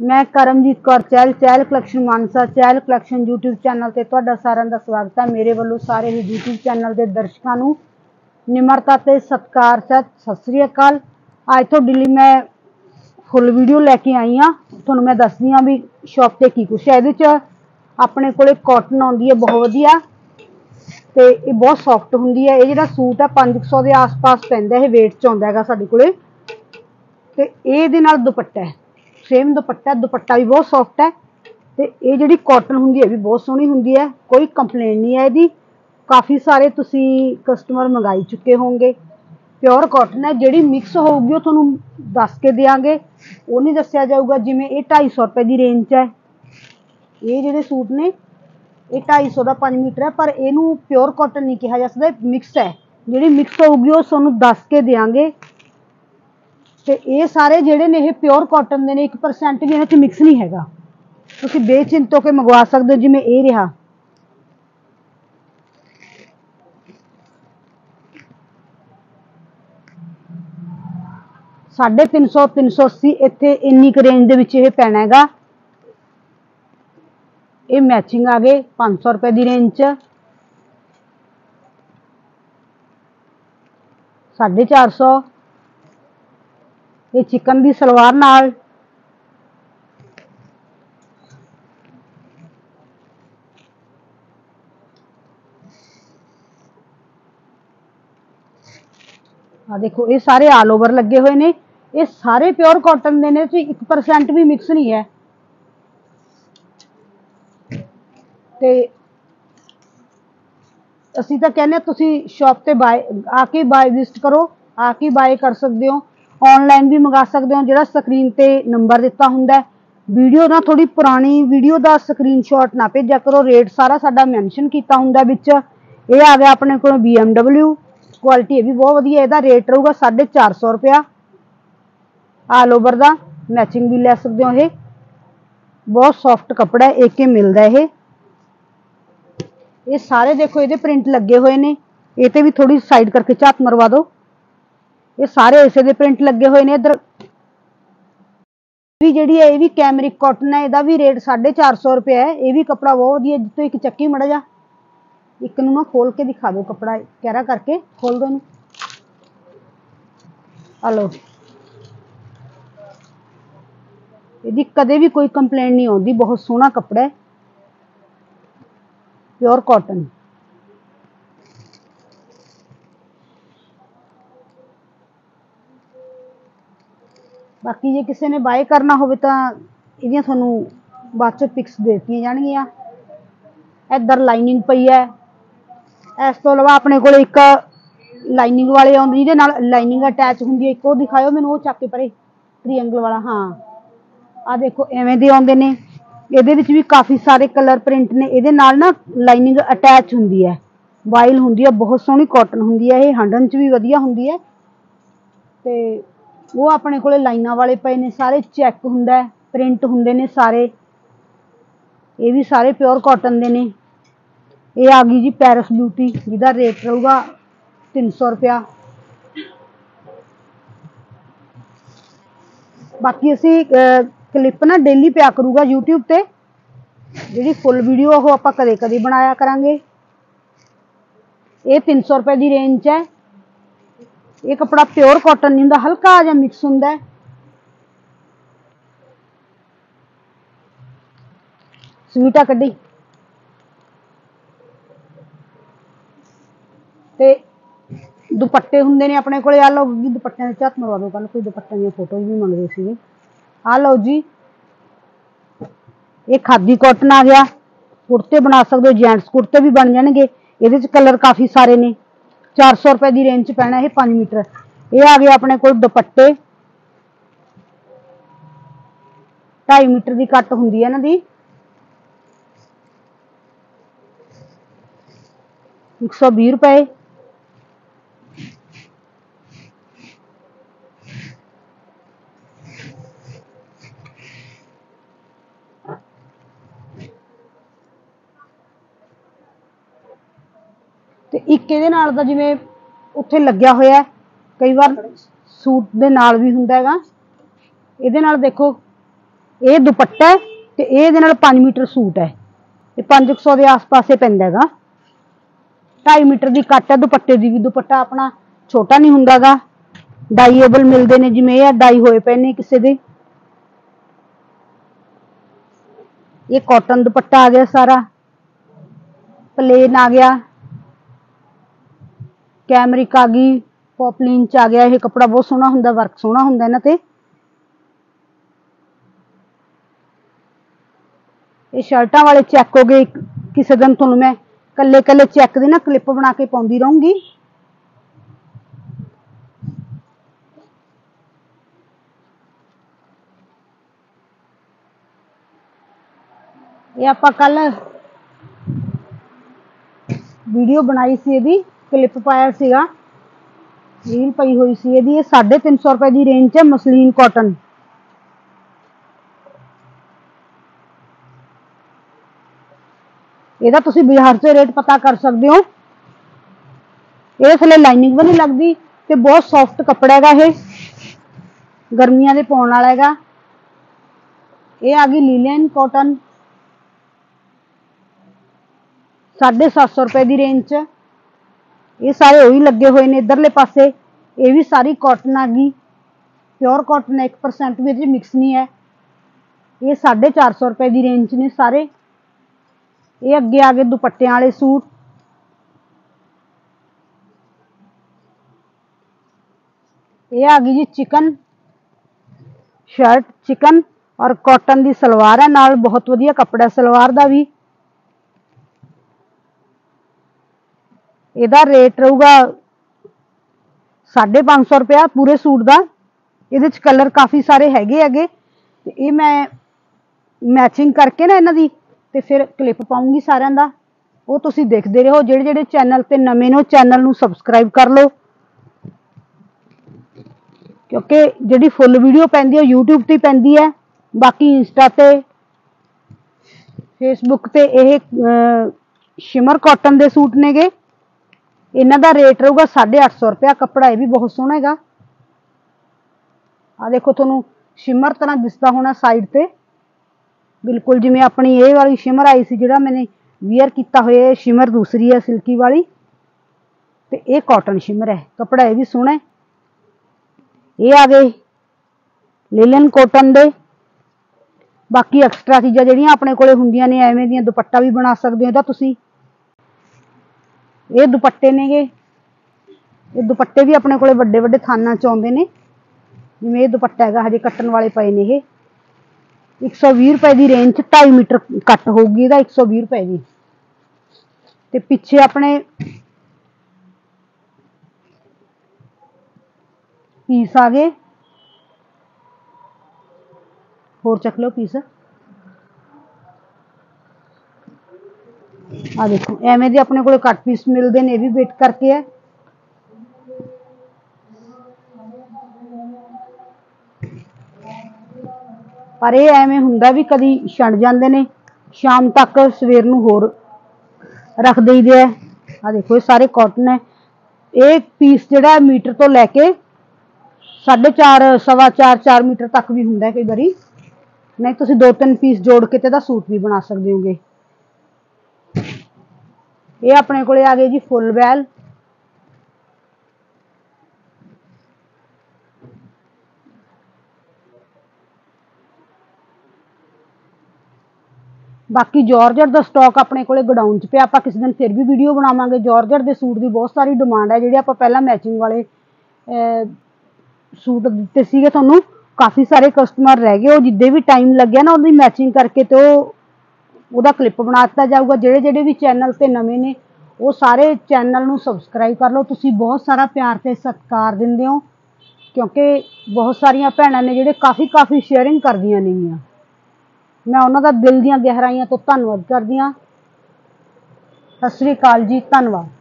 मैं Karamjeet Kaur Chahal Chahal collection Mansa Chahal collection YouTube channel ते तुहाडा सारिਆਂ ਦਾ स्वागत है। मेरे वालों सारे ही यूट्यूब चैनल के दर्शकों को निमरता ते सत्कार सत श्री अकाल। अज तुहाडे लई मैं फुल वीडियो लैके आई हाँ। तुहानूं मैं दसदी हाँ भी शॉप ते की कुछ है। इहदे च अपने कोले कॉटन आउंदी है बहुत वधिया ते ये बहुत सॉफ्ट हुंदी है। ये जिहड़ा सूट है 500 के आस पास पैंदा है, वेट च आउंदा है साडे कोले। ते इहदे नाल दुपट्टा है, सेम दुपट्टा, दुपट्टा भी बहुत सॉफ्ट है। तो ये जी कॉटन होंगी है भी बहुत सोहनी होंगी है, कोई कंप्लेन नहीं है इसकी। काफ़ी सारे तुसी कस्टमर मंगाई चुके होंगे। प्योर कॉटन है, जी मिक्स होगी वो दस के देंगे, वो नहीं दसिया जाऊगा। जिमें ये 250 रुपए की रेंज है। ये जोड़े सूट ने ये 250 का 5 मीटर है, पर इनू प्योर कॉटन नहीं कहा जा सकता, मिक्स है। जी मिक्स होगी वो सूँ दस के देंगे। तो ये सारे जोड़े ने ये प्योर कॉटन के ने, 1% भी इन्हें मिक्स नहीं हैगा। तुसी बेचिंत होकर मंगवा सकते हो। जिमें ये रहा साढ़े 300 380 इत्थे इन्नी क रेंज के पैना हैगा। ये मैचिंग आ गए 500 रुपए की रेंज च, 450। ये चिकन की सलवार नाल, देखो ये सारे आल ओवर लगे हुए ने। ये सारे प्योर कॉटन के ने, 1% भी मिक्स नहीं है। ते असी तो कहने तुसी शॉप ते बाय आके बाय विजिट करो, आके बाय कर सकते हो। ऑनलाइन भी मंगा सकते हो, जो स्क्रीन ते नंबर दिता हुंदा है। वीडियो ना थोड़ी पुरानी वीडियो का स्क्रीनशॉट ना भेजा करो। रेट सारा साडा मैंशन किया हुंदा विच। ये आ गया अपने को BMW क्वालिटी, ये भी बहुत वधिया। इसदा रेट रहूगा 450 रुपया। आल ओवर का मैचिंग भी ले सकते हो। ये बहुत सॉफ्ट कपड़ा है, एक मिलता है। ये सारे देखो ये प्रिंट लगे हुए ने। ये भी थोड़ी साइड करके झात मरवा दो। ये सारे इसे दे प्रिंट लगे हुए ने। इधर भी जी है, ये भी कैमरिक कॉटन है। इसका भी रेट 450 रुपया है। ये भी कपड़ा बहुत वधिया। जितों एक चक्की मड़ा जा, एक नूं ना खोल के दिखा दो कपड़ा, कहरा करके खोल दो। हलो, यदि कदे भी कोई कंप्लेंट नहीं आती। बहुत सोहना कपड़ा है, प्योर कॉटन। बाकी जे किसी ने बाय करना हो तो ये थोनों बाद चो पिक्स दे दी जाएगियां। इधर लाइनिंग पई है। इस तो इलावा अपने को एक लाइनिंग वाले आउंदे जिहदे नाल लाइनिंग अटैच होंदी है। एक वो दिखाओ मैनूं, वो चक के परे ट्रीएंगल वाला। हाँ आ देखो एवें दे आउंदे ने। इहदे विच भी काफ़ी सारे कलर प्रिंट ने। इहदे नाल ना लाइनिंग अटैच हुंदी है, वाइल हुंदी है। बहुत सोहनी कॉटन हुंदी है। ये हंडन च भी वधिया हुंदी है। ते वो अपने को लाइना वाले पे ने, सारे चैक हुंदा है, प्रिंट हुंदे ने सारे। ये भी सारे प्योर कॉटन दे ने। ये आ गई जी पैरिस ब्यूटी, जिहदा रेट रहूगा 300 रुपया। बाकी असी क्लिप ना डेली पिया करूगा यूट्यूब ते, जी फुल वीडियो वो आप कदे कदे बनाया करांगे। ये 300 रुपए की रेंज है। ये कपड़ा प्योर कॉटन नहीं होंदा, हल्का जा मिक्स होंदा है। स्वीटा कड्डी ते दुपट्टे हुंदे ने अपने कोले। आ लो जी दुपट्टियां दे झत्त मरवा दो। कल कोई दुपट्टियां दी फोटो भी मंगदे सीगे। आ लो जी, ये खादी कॉटन आ गया। कुर्ते बना सकते हो, जेंट्स कुर्ते भी बन जाएंगे। ये कलर काफ़ी सारे ने। 400 रुपए की रेंज पैना है 5 मीटर। ये आ गया अपने को दुपट्टे, 2.5 मीटर की कट होंगी है इन्हां दी। 120 रुपए। तो एक ये नाल दा जिवें उत्थे लग्या होया है, कई बार सूट दे नाल भी हुंदा हैगा। इहदे नाल देखो ये दुपट्टा है ते ये 5 मीटर सूट है, 500 के आस पास पैंदा हैगा। 2.5 मीटर की कट है दुपट्टे की भी। दुपट्टा अपना छोटा नहीं हुंदा गा, डाईएबल मिलते हैं, जिवें ये डाई होए पे ने किसी दे। ये कॉटन दुपट्टा आ गया, सारा प्लेन आ गया, कैमरिक आ गई, पॉपलिन च आ गया। ये कपड़ा बहुत सोहना हुंदा, वर्क सोहना हुंदा इन्हां ते। ये शर्टां वाले चैक हो गए, किसी दिन तुहानूं मैं कल्ले कल्ले चैक दी ना क्लिप बना के पाउंदी रहूंगी। ये आपां कल वीडियो बनाई सी, इहदी क्लिप पाया सीगा, रील पई हुई सी इहदी। ये 350 रुपए की रेंज है, मसलीन कॉटन। ਇਹਦਾ ਤੁਸੀਂ ਬਾਜ਼ਾਰ 'ਚ ਰੇਟ ਪਤਾ ਕਰ ਸਕਦੇ ਹੋ। ਇਹਦੇ ਥੱਲੇ ਲਾਈਨਿੰਗ ਵੀ ਨਹੀਂ ਲੱਗਦੀ ਤੇ ਬਹੁਤ ਸੌਫਟ ਕੱਪੜਾ ਹੈਗਾ, ਇਹ ਗਰਮੀਆਂ ਦੇ ਪਾਉਣ ਵਾਲਾ ਹੈਗਾ। ਇਹ ਆ ਗਈ ਲੀਲਨ कॉटन, 750 रुपए की रेंज च। ये सारे वही लगे हुए ने इधरले पासे। ये भी सारी कॉटन आ गई, प्योर कॉटन है, 1% भी मिक्स नहीं है। ये 450 रुपए की रेंज च ने सारे। ये अगे आ गए दुपट्टे वाले सूट। ये आ गई जी चिकन शर्ट, चिकन और कॉटन की सलवार है नाल, बहुत वधिया कपड़ा सलवार का भी। ਇਹਦਾ रेट रहूगा 550 रुपया पूरे सूट का। ये कलर काफ़ी सारे हैगे हैगे ते ये मैं मैचिंग करके ना इन्हां दी ते फिर क्लिप पाऊंगी सारिਆਂ ਦਾ। वो तुसीं देखते रहो। ਜਿਹੜੇ ਜਿਹੜੇ चैनल ते नवे ने चैनल नूं सबसक्राइब कर लो, क्योंकि जिहड़ी फुल वीडियो पैंदी है यूट्यूब ते पैंदी है, बाकी इंस्टा ते फेसबुक ते ये शिमर कॉटन के सूट नेगे। इन्हां दा रेट रहूगा 850 रुपया। कपड़ा ये भी बहुत सोहना हैगा। आ देखो तुहानूं शिमर तरह दिसदा होना साइड ते, बिल्कुल जिवें अपनी ये वाली शिमर आई सी, जिहड़ा मैंने वियर किया होया। शिमर दूसरी है सिल्की वाली, ते ये कॉटन शिमर है। कपड़ा ये भी सोहना है। ये आ गए लीलन कॉटन दे। बाकी एक्सट्रा चीज़ां जिहड़ियां अपने कोले हुंदियां ने, एवें दियां दुपट्टा भी बना सकदे हो इहदा तुसीं। ये दुपट्टे ने गे, ये दुपट्टे भी अपने कोले वड्डे वड्डे थाना च आउंदे ने। जिवें ये दुपट्टा हैगा, हजे कट्टन वाले पए ने। ये 120 रुपए की रेंज, 2.5 मीटर कट होगी, 120 रुपए की। ते पिछे अपने पीस आ गए, होर चख लो पीस। आ देखो एवें दे अपने को कट पीस मिलते हैं, ये भी वेट करके है। पर ये एवें हुंदा भी कदी छंड जाते हैं, शाम तक सवेर नूं होर रख दईदे है। आ देखो ये सारे कॉटन है। ये पीस जिहड़ा मीटर तो लैके 4.5 सवा 4 मीटर तक भी हुंदा कई बारी। नहीं तुसीं 2-3 पीस जोड़ के ते सूट भी बना सकते होगे। ये अपने को आ गए जी फुल बैल। बाकी जॉर्जेट का स्टॉक अपने को गोडाउन च पिया। किसी दिन फिर भी वीडियो बनावांगे। जॉर्जेट के सूट की बहुत सारी डिमांड है, जिहड़े आपां पहला मैचिंग वाले सूट दिते सीगे तुहानूं। काफ़ी सारे कस्टमर रह गए, जिद्दे भी टाइम लग्या ना उहदी मैचिंग करके तो ਉਹਦਾ क्लिप बना दिता जाऊगा। ਜਿਹੜੇ भी चैनल ते नवे ने वो सारे चैनल नूं सबसक्राइब कर लो। तुसीं बहुत सारा प्यार ते सत्कार दिंदे हो, क्योंकि बहुत सारिया भैणां ने जिहड़े काफ़ी शेयरिंग करदियां नेगियां। मैं उन्हां दा दिल दीयां गहराइयां तो धन्नवाद करदी हां। सत श्री अकाल जी, धन्नवाद।